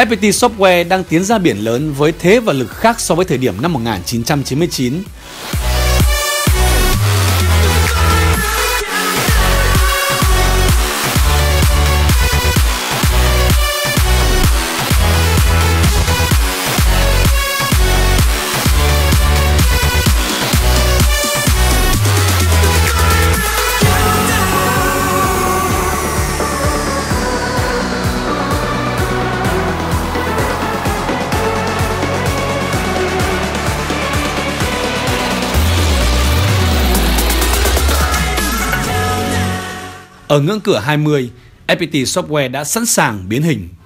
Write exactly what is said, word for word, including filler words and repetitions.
ép pê tê Software đang tiến ra biển lớn với thế và lực khác so với thời điểm năm một nghìn chín trăm chín mươi chín. Ở ngưỡng cửa hai mươi, ép pê tê Software đã sẵn sàng biến hình.